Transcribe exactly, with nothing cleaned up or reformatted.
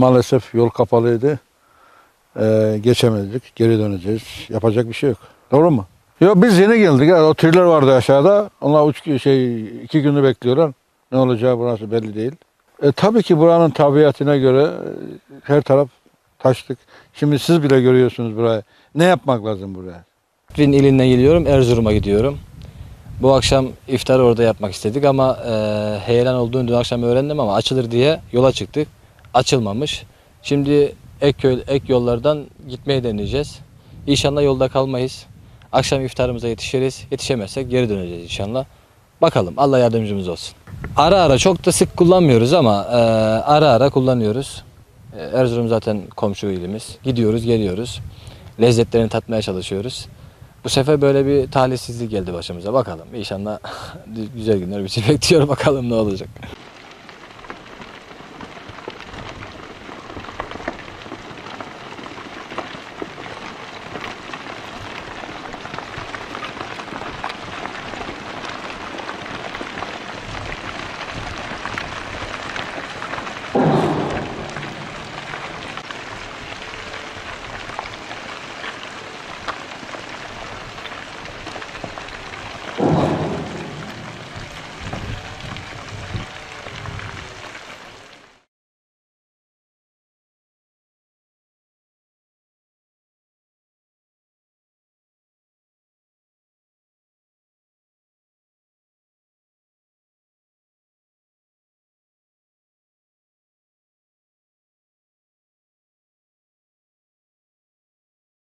Maalesef yol kapalıydı. Ee, geçemedik. Geri döneceğiz. Yapacak bir şey yok. Doğru mu? Yok, biz yeni geldik. Yani o tırlar vardı aşağıda. Onlar üç, şey, iki günü bekliyorlar. Ne olacağı burası belli değil. E, tabii ki buranın tabiatına göre e, her taraf taşlık. Şimdi siz bile görüyorsunuz burayı. Ne yapmak lazım buraya? Afrin ilinden geliyorum, Erzurum'a gidiyorum. Bu akşam iftarı orada yapmak istedik ama e, heyelan olduğunu dün akşam öğrendim ama açılır diye yola çıktık. Açılmamış. Şimdi ek, köy, ek yollardan gitmeyi deneyeceğiz. İnşallah yolda kalmayız. Akşam iftarımıza yetişiriz. Yetişemezsek geri döneceğiz inşallah. Bakalım, Allah yardımcımız olsun. Ara ara, çok da sık kullanmıyoruz ama e, ara ara kullanıyoruz. E, Erzurum zaten komşu ilimiz. Gidiyoruz, geliyoruz. Lezzetlerini tatmaya çalışıyoruz. Bu sefer böyle bir talihsizlik geldi başımıza. Bakalım, İnşallah güzel günler bizi bekliyor. Bakalım ne olacak.